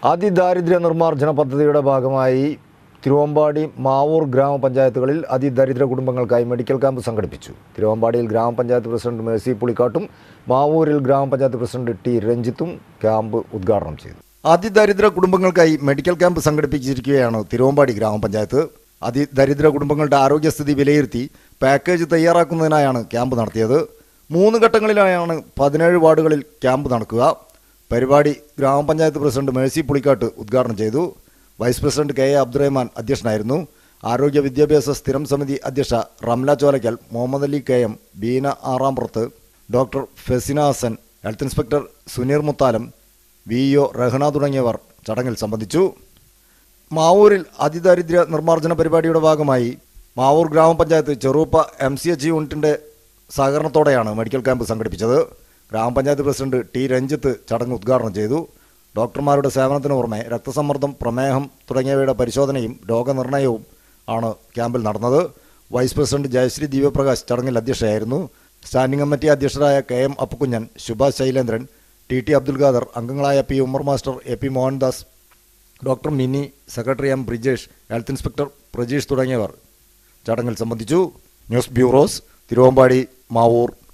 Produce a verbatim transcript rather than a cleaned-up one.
അതിദാരിദ്ര്യ നിർമ്മാർജ്ജന പദ്ധതിയുടെ ഭാഗമായി തിരുവമ്പാടി മാവൂർ ഗ്രാമപഞ്ചായത്തുകളിൽ അതിദരിദ്ര കുടുംബങ്ങൾക്കായി മെഡിക്കൽ ക്യാമ്പ് സംഘടിപ്പിച്ചു. തിരുവമ്പാടിയിൽ ഗ്രാമപഞ്ചായത്ത് പ്രസിഡന്റ് മേഴ്സി പുളിക്കാട്ടും മാവൂരിൽ ഗ്രാമപഞ്ചായത്ത് പ്രസിഡന്റ് ടി രഞ്ജിത്തും ക്യാമ്പ് ഉദ്ഘാടനം ചെയ്തു. അതിദരിദ്ര കുടുംബങ്ങൾക്കായി മെഡിക്കൽ ക്യാമ്പ് സംഘടിപ്പിച്ചിരിക്കുകയാണ് തിരുവമ്പാടി ഗ്രാമപഞ്ചായത്ത്. അതിദരിദ്ര കുടുംബങ്ങളുടെ ആരോഗ്യസ്ഥിതി വിലയിരുത്തി പാക്കേജ് തയ്യാറാക്കുന്നതിനായാണ് ക്യാമ്പ് നടത്തിയത്. മൂന്ന് ഘട്ടങ്ങളിലായാണ് പതിനേഴ് വാർഡുകളിൽ ക്യാമ്പ് നടക്കുക. പരിപാടി ഗ്രാമപഞ്ചായത്ത് പ്രസിഡന്റ് മേഴ്സി പുളിക്കാട്ട് ഉദ്ഘാടനം ചെയ്തു. Vice president K A Abdurahman അധ്യക്ഷനായിരുന്നു. ആരോഗ്യ വിദ്യാഭ്യാസ സ്ഥിരം സമിതി അധ്യക്ഷ Ramla Cholakkal, Muhammad Ali K M, Beena Arampurath, doctor Fesina Hasan, health inspector Suneer Muthalam, V O Rahna തുടങ്ങിയവർ ചടങ്ങിൽ സംബന്ധിച്ചു. മാവൂരിൽ അതിദാരിദ്ര്യ നിർമ്മാർജ്ജന പരിപാടിയുടെ ഭാഗമായി മാവൂർ ഗ്രാമപഞ്ചായത്ത് ചെറുപ്പ എം സി എച്ച് യൂണിറ്റിൻ്റെ സഹകരണത്തോടെയാണ് മെഡിക്കൽ ക്യാമ്പ് സംഘടിപ്പിച്ചത്. ഗ്രാമപഞ്ചായത്ത് പ്രസിഡന്റ് ടി രഞ്ജിത്ത് ചടങ്ങ് ഉദ്ഘാടനം ചെയ്തു. ഡോക്ടർമാരുടെ സേവനത്തിന് പുറമെ രക്തസമ്മർദ്ദം, പ്രമേഹം തുടങ്ങിയവയുടെ പരിശോധനയും രോഗനിർണയവും ആണ് ക്യാമ്പിൽ നടന്നത്. വൈസ് പ്രസിഡന്റ് ജയശ്രീ ദിവ്യപ്രകാശ് ചടങ്ങിൽ അധ്യക്ഷയായിരുന്നു. സ്റ്റാൻഡിംഗ് കമ്മിറ്റി അധ്യക്ഷരായ K M Appukunjan, Subhash Shailendran, T T Abdul Khader, അംഗങ്ങളായ P Ummer master, A P Mohandas, doctor Mini, secretary M Brijesh, health inspector Prajeesh തുടങ്ങിയവർ ചടങ്ങിൽ സംബന്ധിച്ചു. News bureaus, Thiruvambady, Mavoor.